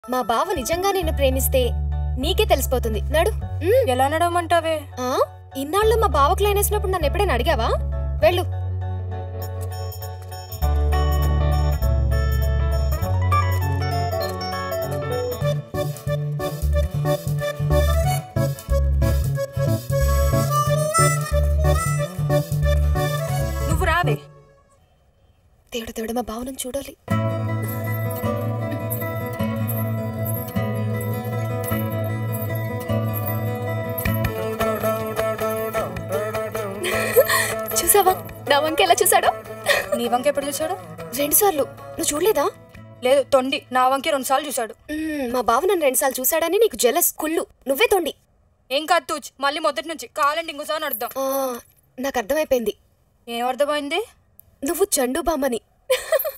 మా బావ నిజంగా నిన్ను ప్రేమిస్తే నీకే తెలిసిపోతుంది. నడు. ఎలా నడవమంటావే? ఇన్నాళ్ళు మా బావకు లైన్ వేసినప్పుడు నన్ను ఎప్పుడైనా అడిగావా? వెళ్ళు. నువ్వు రావే. దేవుడు దేవుడు మా బావను చూడాలి. చూసావా నా వంక ఎలా చూసాడో? నీ వంక ఎప్పుడు చూసాడు? 2 సార్లు. నువ్వు చూడలేదా? లేదు, తొండి. నా వంకే 2 సార్లు చూసాడు. మా బావ నన్ను 2 సార్లు చూసాడని నీకు జెలస్. కుళ్ళు. నువ్వే తొండి. ఏం కాదు తూచ్, మళ్ళీ మొదటి నుంచి కావాలంటే ఇంకోసారి అర్థం. నాకు అర్థమైపోయింది. ఏం అర్థమైంది? నువ్వు చండు బామ్మని.